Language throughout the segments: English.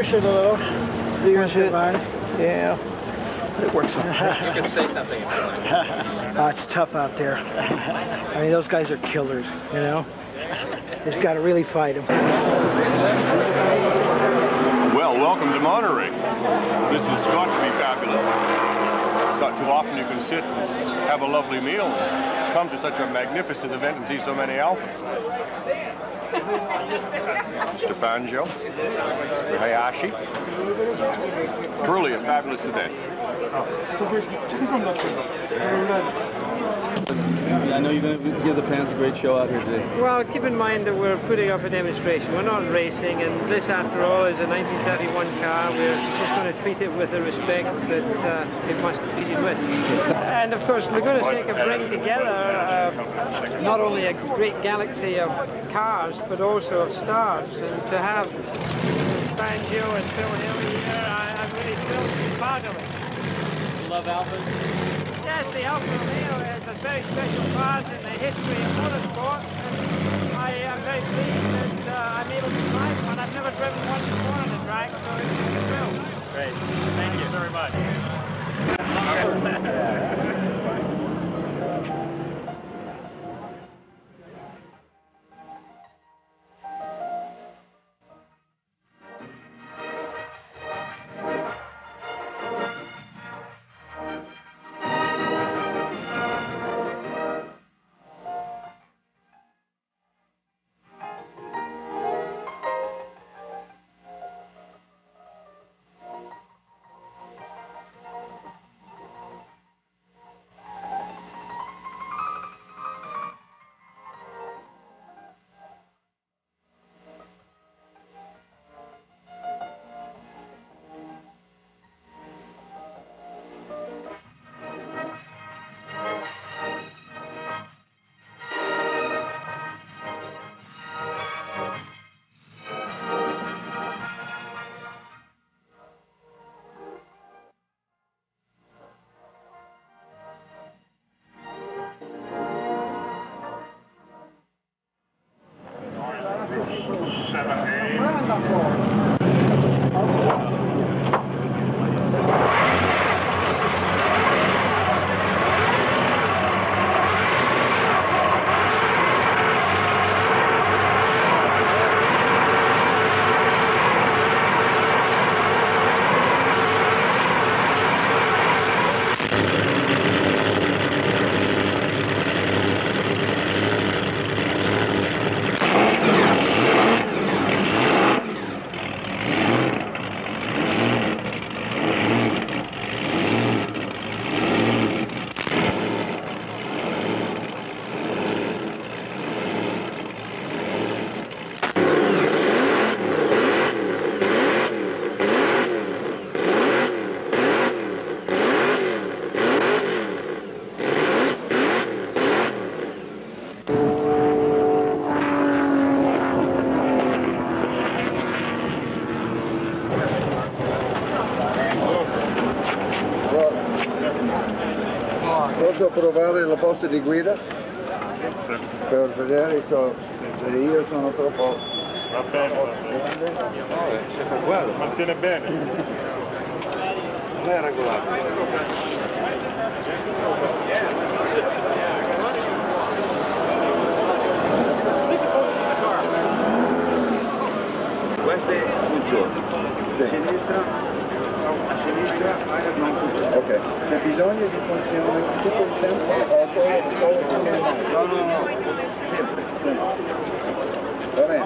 push it a little. Push it. Yeah. It works. You can say something if you like. It's tough out there. I mean, those guys are killers, you know? Just got to really fight them. Well, welcome to Monterey. This has got to be fabulous. It's not too often you can sit and have a lovely meal, come to such a magnificent event and see so many alphas. Mr. Fangio, Mr. Hayashi. Truly a fabulous event. I know you're going to give the fans a great show out here today. Well, keep in mind that we're putting up a demonstration. We're not racing, and this, after all, is a 1931 car. We're just going to treat it with the respect that it must be seen with. And, of course, Laguna Seca bring together not only a great galaxy of cars, but also of stars. And to have Fangio and Phil Hill here, I'm really thrilled to be part of it. You love alphas? Yes, the Alfa Romeo is a very special part in the history of motorsport, and I am very pleased that I'm able to drive one. I've never driven one before on the track, so it's a thrill. Great. Thank you very much. Posso provare la posta di guida? Per vedere se io sono troppo... Va bene, Guarda, mantiene bene. non è regolare. Queste funzionano. Sì. A sinistra non funziona. Ok. C'è bisogno di funzionare tutto il tempo o solo No. Sempre. Va bene.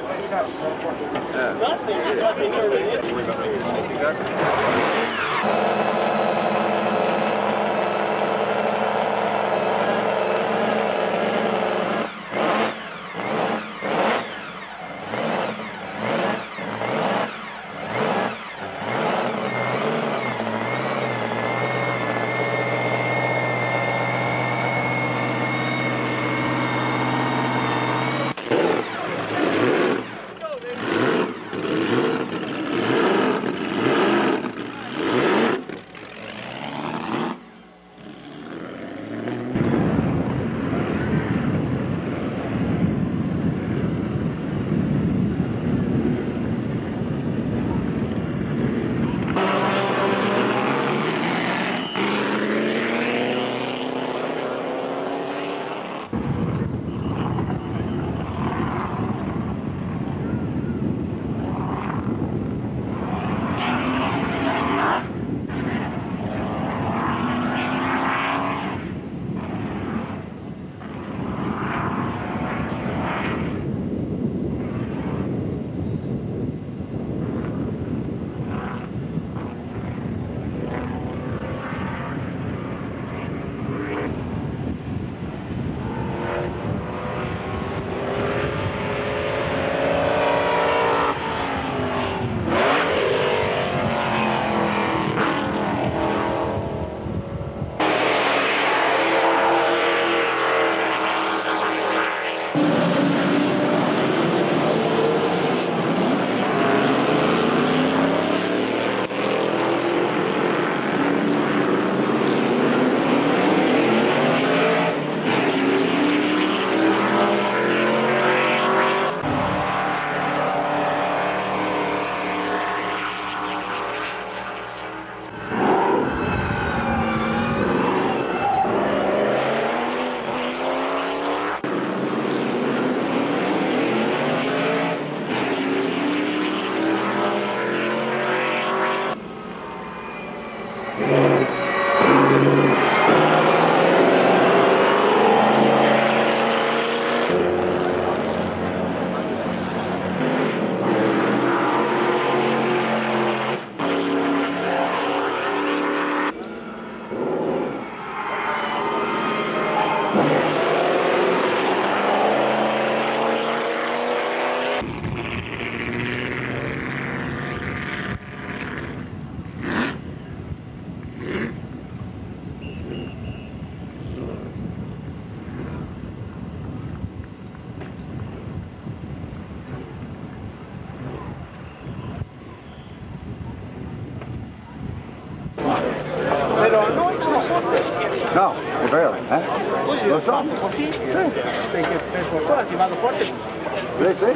No, barely. Lo so. Sì. Perché per fortuna si vado forte. Sì.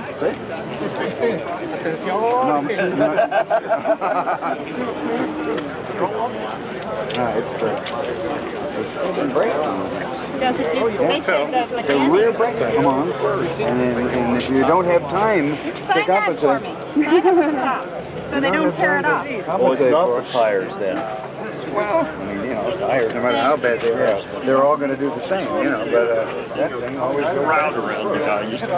Attenzione. No, it's the skin brakes on it. Does it do, they say the The rear brakes come on first, and if you don't have time to sign that for compensate, me. Sign up at the top, so they don't tear it off. Well, it's not the tires then. Well, I mean, you know, tires, no matter how bad they are, they're all going to do the same, you know, but that thing always goes Round around the guy used to.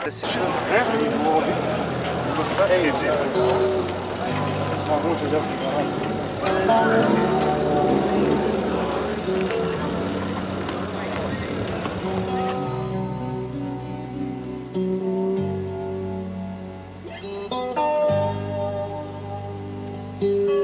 Thank you.